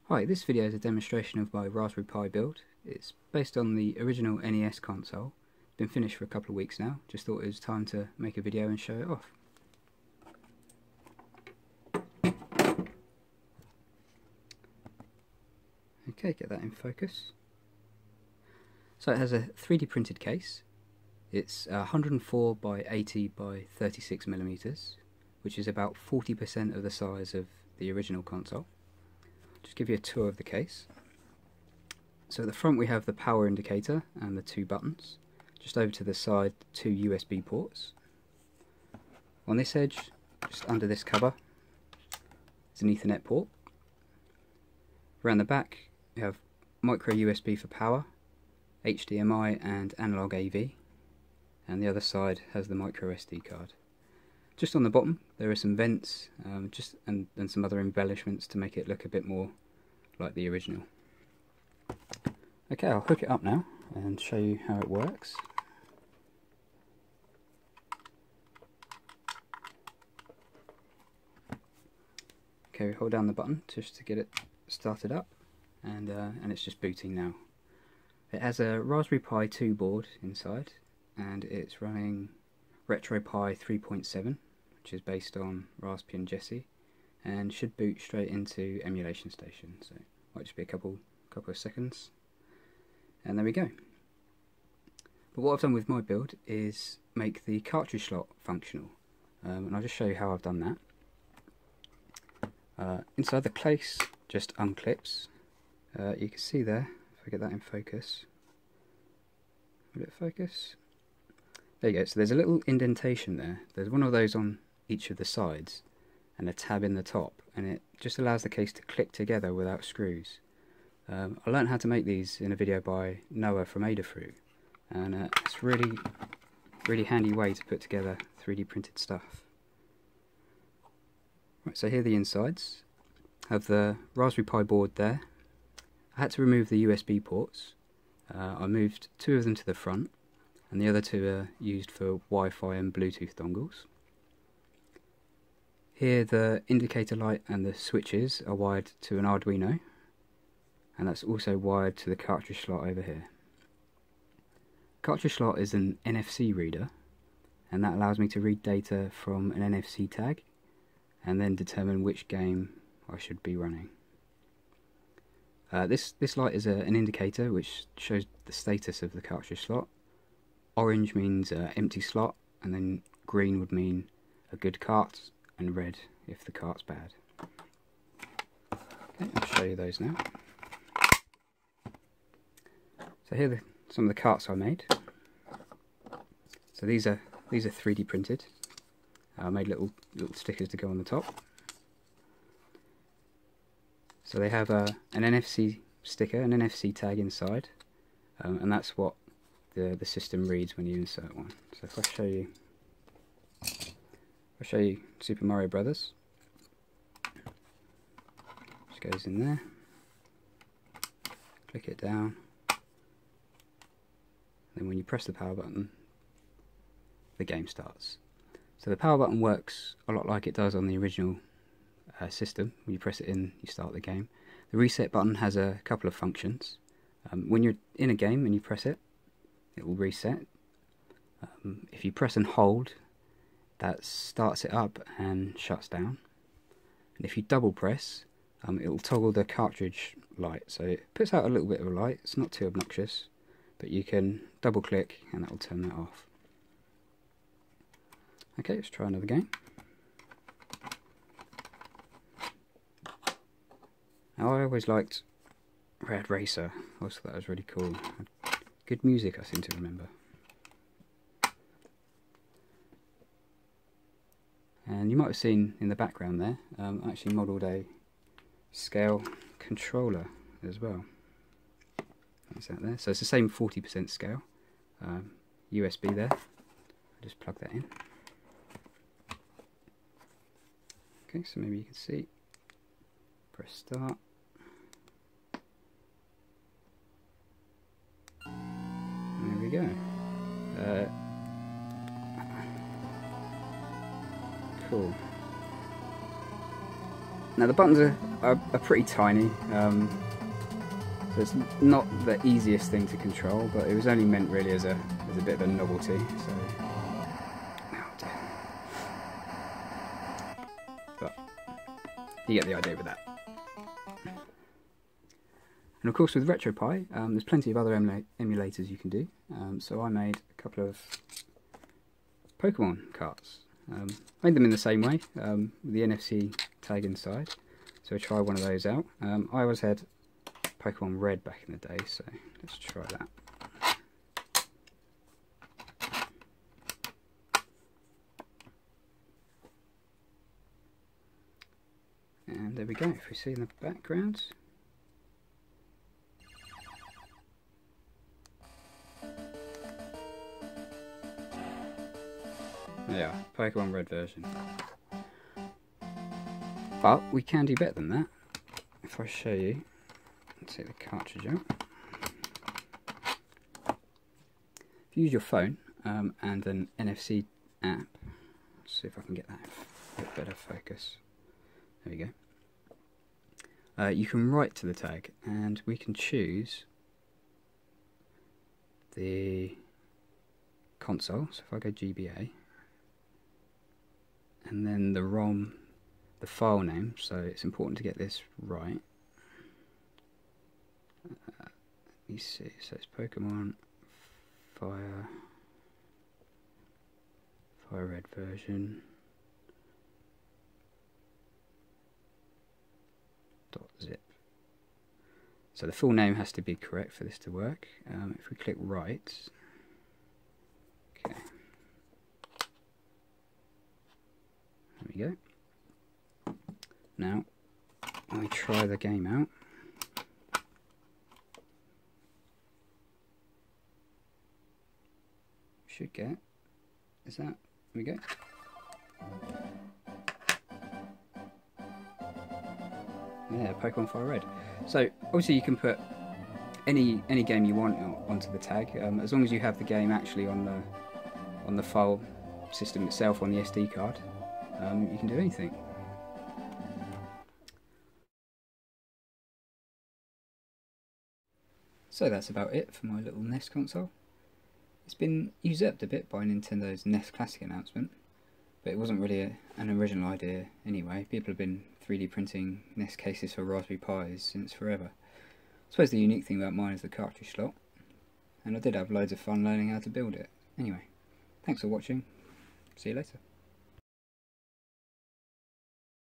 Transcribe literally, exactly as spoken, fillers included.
Hi, this video is a demonstration of my Raspberry Pi build. It's based on the original N E S console. It's been finished for a couple of weeks now. Just thought it was time to make a video and show it off. Okay, get that in focus. So it has a three D printed case. It's one hundred four by eighty by thirty-six millimeters, which is about forty percent of the size of the original console. Just give you a tour of the case. So at the front we have the power indicator and the two buttons. Just over to the side, two U S B ports. On this edge, just under this cover, is an Ethernet port. Around the back you have micro U S B for power, H D M I and analog A V, and the other side has the micro S D card. Just on the bottom there are some vents um, just and, and some other embellishments to make it look a bit more like the original. Okay, I'll hook it up now and show you how it works. Okay, we hold down the button just to get it started up, and, uh, and it's just booting now. It has a Raspberry Pi two board inside, and it's running RetroPie three point seven, which is based on Raspbian Jessie, and should boot straight into Emulation Station. So might just be a couple couple of seconds, and there we go. But what I've done with my build is make the cartridge slot functional, um, and I'll just show you how I've done that. Uh, inside the case just unclips. Uh, you can see there, if I get that in focus, will it focus? There you go. So there's a little indentation there. There's one of those on each of the sides and a tab in the top, and it just allows the case to click together without screws. Um, I learned how to make these in a video by Noah from Adafruit, and uh, it's really really handy way to put together three D printed stuff. Right, so here are the insides. I have the Raspberry Pi board there. I had to remove the U S B ports. Uh, I moved two of them to the front, and the other two are used for Wi-Fi and Bluetooth dongles. Here the indicator light and the switches are wired to an Arduino, and that's also wired to the cartridge slot over here. Cartridge slot is an N F C reader, and that allows me to read data from an N F C tag and then determine which game I should be running. Uh, this, this light is a, an indicator which shows the status of the cartridge slot. Orange means uh, empty slot, and then green would mean a good cart, and red if the cart's bad. Okay, I'll show you those now. So here are the, some of the carts I made. So these are these are three D printed. I made little little stickers to go on the top. So they have a, an N F C sticker, an N F C tag inside, um, and that's what the the system reads when you insert one. So if I show you. I'll show you Super Mario Brothers. Just goes in there. Click it down. Then when you press the power button, the game starts. So the power button works a lot like it does on the original uh, system. When you press it in, you start the game. The reset button has a couple of functions. Um, when you're in a game and you press it, it will reset. Um, if you press and hold, that starts it up and shuts down. And if you double press, um, it will toggle the cartridge light. So it puts out a little bit of a light. It's not too obnoxious, but you can double click and that will turn that off. Okay, let's try another game. Now, I always liked Rad Racer. I always thought that was really cool. Good music, I seem to remember. And you might have seen in the background there, um, I actually modelled a scale controller as well. That's that there. So it's the same forty percent scale. Um, U S B there. I'll just plug that in. Okay, so maybe you can see. Press start. And there we go. Uh, Cool. Now the buttons are, are, are pretty tiny, um, so it's not the easiest thing to control, but it was only meant really as a, as a bit of a novelty. So, oh dear. But you get the idea with that. And of course with RetroPie, um, there's plenty of other emula emulators you can do. Um, so I made a couple of Pokemon carts. Um, I made them in the same way, um, with the N F C tag inside. So I try one of those out. Um, I always had Pokemon Red back in the day, so let's try that. And there we go, if we see in the background. Yeah, Pokemon Red version. But we can do better than that. If I show you, let's take the cartridge out. If you use your phone um, and an N F C app, let's see if I can get that a bit better focus. There we go. Uh, you can write to the tag, and we can choose the console. So if I go G B A, and then the ROM, the file name, so it's important to get this right. Uh, let me see, so it's Pokemon Fire, Fire Red version, dot zip. So the full name has to be correct for this to work. Um, if we click write, okay. There we go. Now, let me try the game out. Should get, is that, there we go. Yeah, Pokemon Fire Red. So, obviously you can put any any game you want onto the tag, um, as long as you have the game actually on the on the file system itself, on the S D card. Um, you can do anything. So that's about it for my little N E S console. It's been usurped a bit by Nintendo's N E S Classic announcement, but it wasn't really a, an original idea anyway. People have been three D printing N E S cases for Raspberry Pis since forever. I suppose the unique thing about mine is the cartridge slot, and I did have loads of fun learning how to build it. Anyway, thanks for watching. See you later.